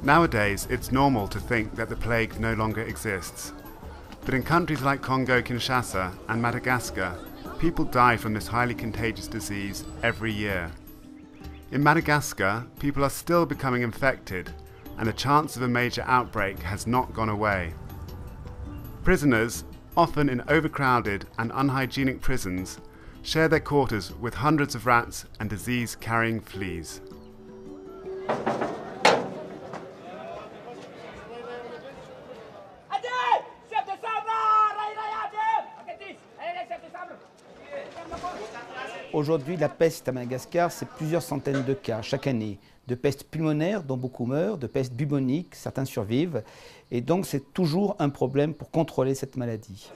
Nowadays, it's normal to think that the plague no longer exists. But in countries like Congo-Kinshasa and Madagascar, people die from this highly contagious disease every year. In Madagascar, people are still becoming infected, and the chance of a major outbreak has not gone away. Prisoners, often in overcrowded and unhygienic prisons, share their quarters with hundreds of rats and disease-carrying fleas. Aujourd'hui, la peste à Madagascar, c'est plusieurs centaines de cas chaque année. De peste pulmonaire, dont beaucoup meurent, de peste bubonique, certains survivent. Et donc, c'est toujours un problème pour contrôler cette maladie.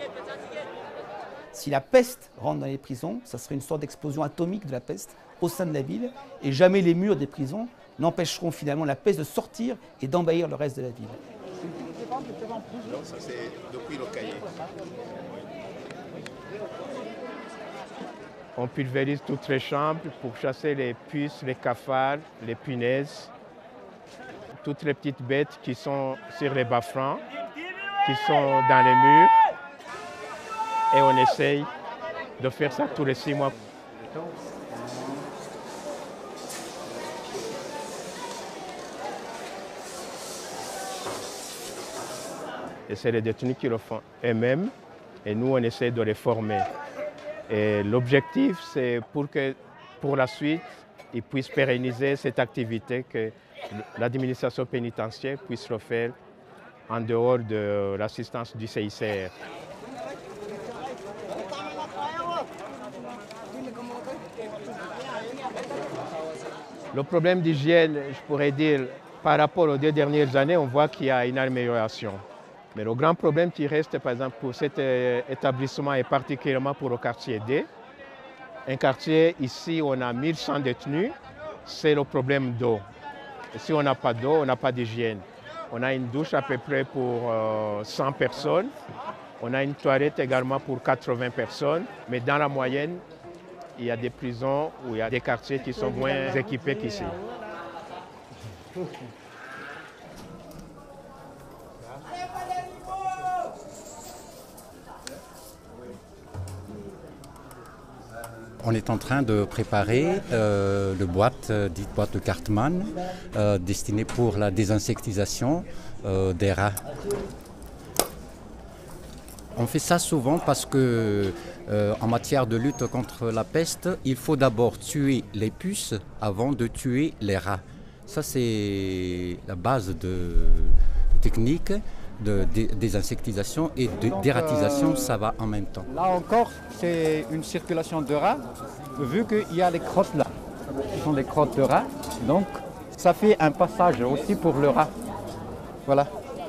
Si la peste rentre dans les prisons, ça serait une sorte d'explosion atomique de la peste au sein de la ville. Et jamais les murs des prisons n'empêcheront finalement la peste de sortir et d'envahir le reste de la ville. Non, ça c'est depuis le cahier. On pulvérise toutes les chambres pour chasser les puces, les cafards, les punaises, toutes les petites bêtes qui sont sur les bas-francs, qui sont dans les murs. Et on essaye de faire ça tous les 6 mois. Et c'est les détenus qui le font eux-mêmes et nous on essaie de les former. Et l'objectif, c'est pour la suite, ils puissent pérenniser cette activité, que l'administration pénitentiaire puisse le faire en dehors de l'assistance du CICR. Le problème d'hygiène, je pourrais dire, par rapport aux 2 dernières années, on voit qu'il y a une amélioration. Mais le grand problème qui reste, par exemple, pour cet établissement et particulièrement pour le quartier D, un quartier ici où on a 1100 détenus, c'est le problème d'eau. Si on n'a pas d'eau, on n'a pas d'hygiène. On a une douche à peu près pour 100 personnes. On a une toilette également pour 80 personnes. Mais dans la moyenne, il y a des prisons où il y a des quartiers qui sont moins équipés qu'ici. On est en train de préparer le boîte, dite boîte de Cartman, destinée pour la désinsectisation des rats. On fait ça souvent parce que en matière de lutte contre la peste, il faut d'abord tuer les puces avant de tuer les rats. Ça, c'est la base de technique de désinsectisation et de dératisation, ça va en même temps. Là encore, c'est une circulation de rats, vu qu'il y a les crottes là. Ce sont des crottes de rats, donc ça fait un passage aussi pour le rat. Voilà.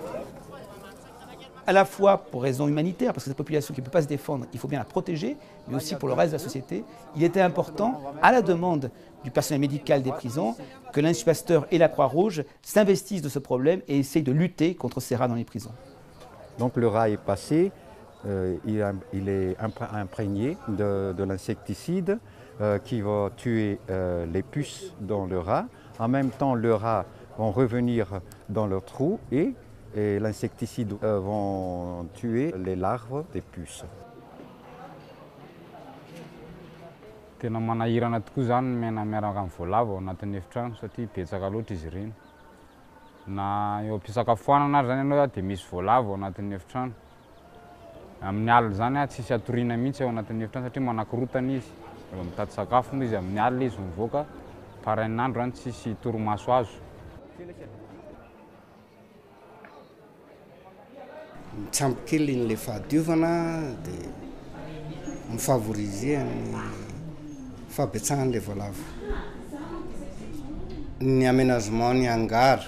À la fois pour raisons humanitaires, parce que cette population qui ne peut pas se défendre, il faut bien la protéger, mais aussi pour le reste de la société, il était important, à la demande du personnel médical des prisons, que l'Institut Pasteur et la Croix-Rouge s'investissent de ce problème et essayent de lutter contre ces rats dans les prisons. Donc le rat est passé, il est imprégné de l'insecticide qui va tuer les puces dans le rat. En même temps, le rat va revenir dans leur trou et l'insecticide va tuer les larves des puces. Tena manahirana tokoa zany mena miaraka amin'ny voalavo ao anatin'ny efitrano satria betsaka loatra izy ireny. Na eo am-pisakafoanana ary zany ianao dia misy voalavo ao anatin'ny efitrano. Amin'ny alina zany tsisy atoriana mihitsy ao anatin'ny efitrano satria manakorotana izy. Rehefa mitady sakafo moa izy amin'ny alina izy mivoaka, parain'andro zany tsisy torimaso azo. Mitsampy kely ny le fahadiovana dia mifavoriser ny fahabetsahany voalavo. Ny aménagement ny hangar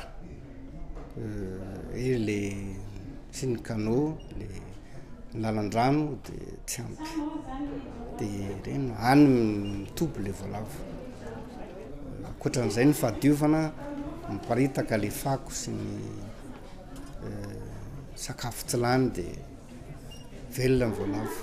et les sy ny canaux, ny lalan-drano dia tsy ampy. Dia reny any mitoby le voalavo. Ankoatran'izay ny fahadiovana miparitaka le fako sy ny sakafo tsy lany dia velona ny voalavo.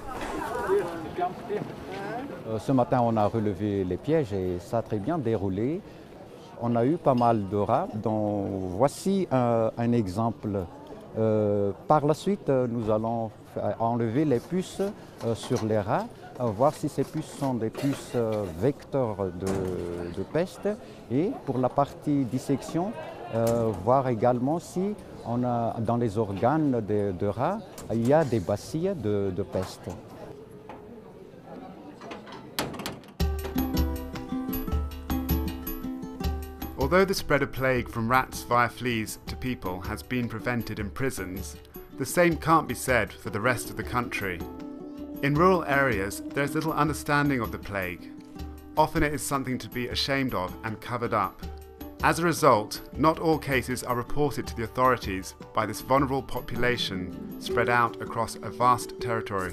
Ce matin, on a relevé les pièges et ça a très bien déroulé. on a eu pas mal de rats, dont voici un exemple. Par la suite, nous allons enlever les puces sur les rats, voir si ces puces sont des puces vecteurs de peste, et pour la partie dissection, voir également si on a, dans les organes de rats, il y a des bacilles de peste. Although the spread of plague from rats via fleas to people has been prevented in prisons, the same can't be said for the rest of the country. In rural areas, there is little understanding of the plague. Often it is something to be ashamed of and covered up. As a result, not all cases are reported to the authorities by this vulnerable population spread out across a vast territory.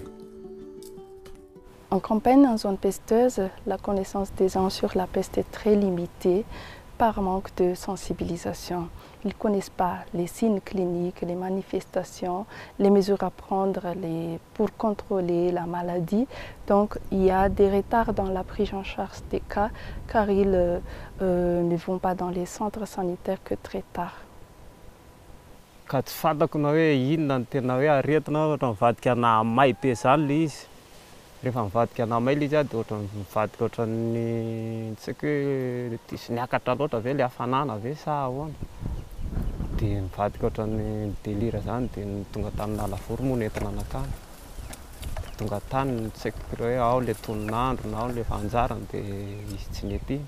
En campagne, en zone pesteuse, la connaissance des gens sur la peste est très limitée par manque de sensibilisation. Ils ne connaissent pas les signes cliniques, les manifestations, les mesures à prendre pour contrôler la maladie. Donc il y a des retards dans la prise en charge des cas car ils ne vont pas dans les centres sanitaires que très tard. Ka tsy fantako na hoe inona no tena hoe aretina ohatra mivadika ana may be zany le izy. Rehefa mivadika ana may le izy dia ohatra mivadika ohatran'ny tsy haiko hoe diso niakatra loatra ve le hafanana ve sa ahoana. Dia mivadika ohatran'ny délire zany dia tonga tamina lavoro moa nentina anakany. Tonga tany tsy haiko hoe ao le toninandro na ao le fanjarany dia izy tsy nety.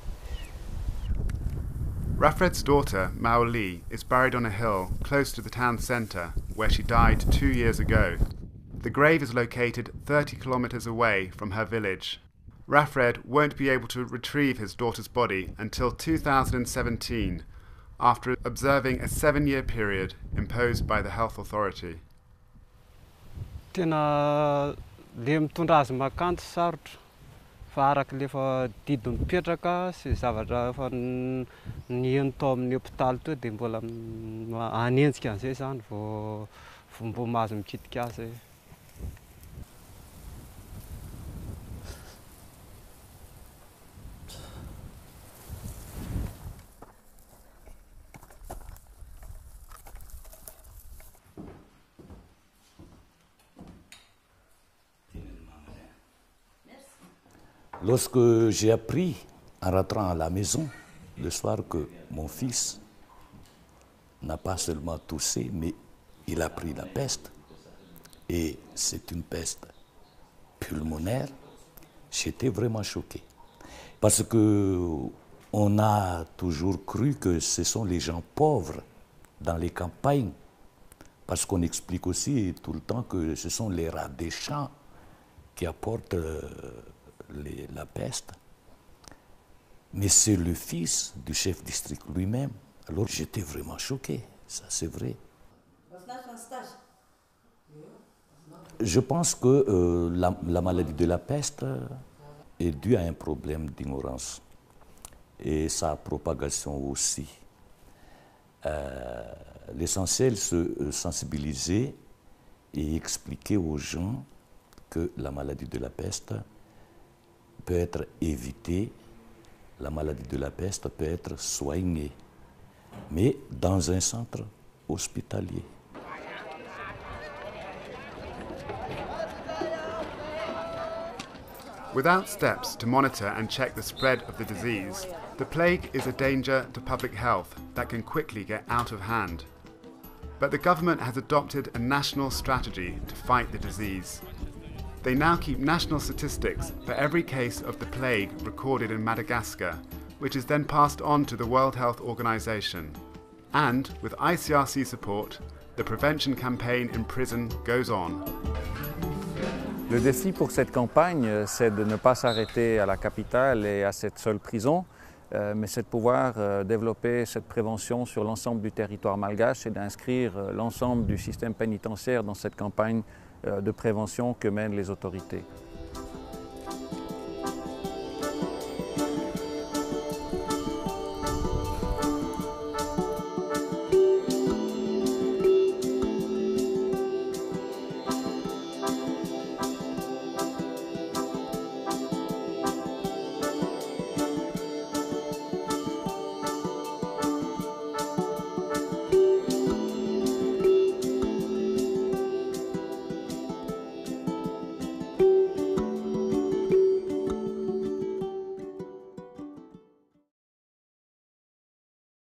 Rafred's daughter, Mao Li, is buried on a hill close to the town centre, where she died 2 years ago. The grave is located 30 kilometres away from her village. Rafred won't be able to retrieve his daughter's body until 2017, after observing a 7-year period imposed by the health authority. Tena le mitondra azy makanto sarotra. Fa araka lefa didiny mipetraka sy zavatra efa niheno tao amin'ny hôpitaly teo dia mbola hanenjika an'izay zany vao mbo mahazo mikitika azy. Lorsque j'ai appris, en rentrant à la maison, le soir, que mon fils n'a pas seulement toussé, mais il a pris la peste, et c'est une peste pulmonaire, j'étais vraiment choqué. Parce qu'on a toujours cru que ce sont les gens pauvres dans les campagnes, parce qu'on explique aussi tout le temps que ce sont les rats des champs qui apportent la peste, mais c'est le fils du chef district lui-même. Alors j'étais vraiment choqué, ça c'est vrai. Je pense que la maladie de la peste est due à un problème d'ignorance et sa propagation aussi. L'essentiel, c'est sensibiliser et expliquer aux gens que la maladie de la peste peut être évitée, la maladie de la peste peut être soignée, mais dans un centre hospitalier. Without steps to monitor and check the spread of the disease, the plague is a danger to public health that can quickly get out of hand. But the government has adopted a national strategy to fight the disease. They now keep national statistics for every case of the plague recorded in Madagascar, which is then passed on to the World Health Organization. And, with ICRC support, the prevention campaign in prison goes on. Le défi pour cette campagne, c'est de ne pas s'arrêter à la capitale et à cette seule prison, mais c'est de pouvoir développer cette prévention sur l'ensemble du territoire malgache et d'inscrire l'ensemble du système pénitentiaire dans cette campagne de prévention que mènent les autorités.